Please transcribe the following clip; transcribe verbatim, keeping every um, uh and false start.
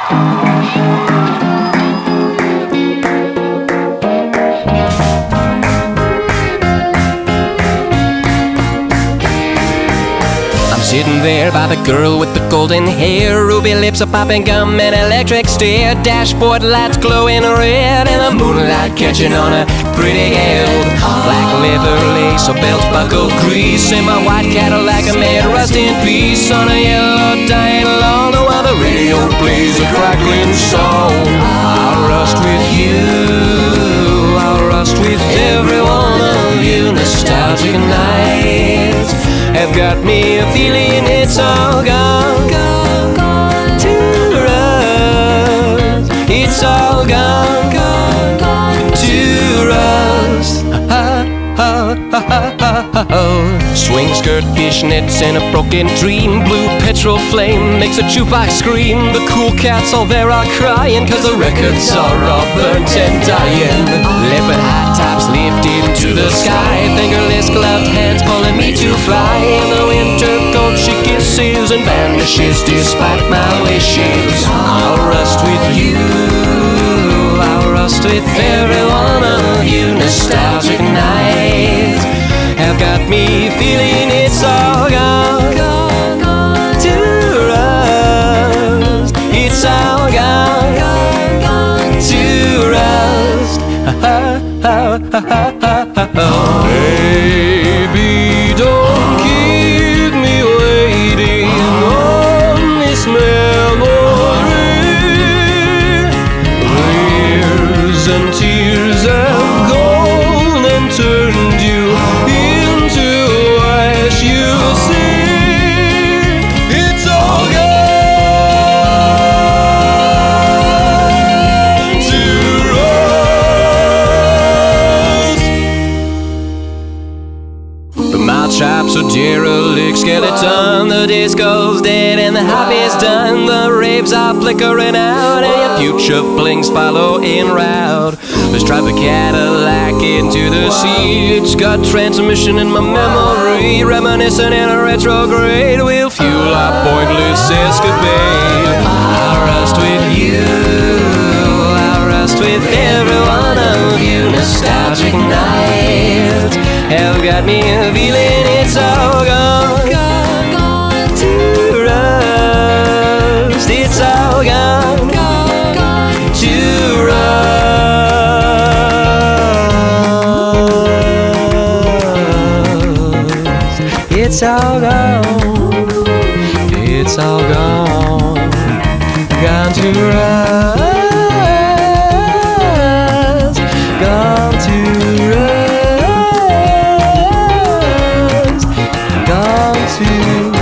Sitting there by the girl with the golden hair, ruby lips, a popping gum, and electric stare. Dashboard lights glowing red, and the moonlight catching on her pretty hair. Black leather lace, a belt buckle crease, and my white Cadillac made rust in peace on a yellow dying lawn, while the radio plays a crackling song. I'll rust with you, I'll rust with every one of you. Nostalgic nights have got me feeling it's all gone, gone, gone to rust. It's all gone, gone, gone to rust. Ha, ha, ha, ha, ha, ha. Swing skirt, fishnets, and a broken dream. Blue petrol flame makes a jukebox scream. The cool cats all there are crying, cause the records are all burnt and dying. Leopard high tops lifted to the sky, fingerless gloved hands pulling me to fly. In the winter cold she kisses and vanishes despite my wishes. I'll rust with you, I'll rust with every one of you. Nostalgic nights have got me feeling it's all gone, gone, gone to rust. It's all gone, gone, gone to rust. Ha ha ha ha ha ha. Baby, don't keep me waiting on this memory. Years and tears have gone and turned you into ash. You see, it's all gone to rust. The mouth chops a derelict skeleton. The disco's dead and the hobby's done. The raves are flickering out and your future flings follow in route. Let's drive a Cadillac into the sea. It's got transmission in my memory, reminiscent in a retrograde. We'll fuel our pointless escapade. I'll rust with you, I'll rust with every one of you. Nostalgic nights have got me feeling it's all gone, gone, gone to rust. It's all gone, gone, gone to rust. It's all gone, it's all gone, gone to rust, gone to rust. Gone to